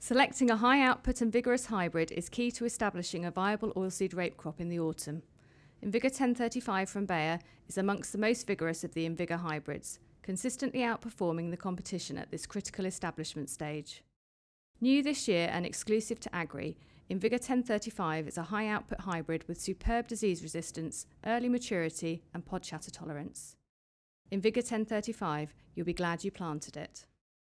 Selecting a high output and vigorous hybrid is key to establishing a viable oilseed rape crop in the autumn. InVigor 1035 from Bayer is amongst the most vigorous of the InVigor hybrids, consistently outperforming the competition at this critical establishment stage. New this year and exclusive to Agri, InVigor 1035 is a high output hybrid with superb disease resistance, early maturity and pod shatter tolerance. InVigor 1035, you'll be glad you planted it.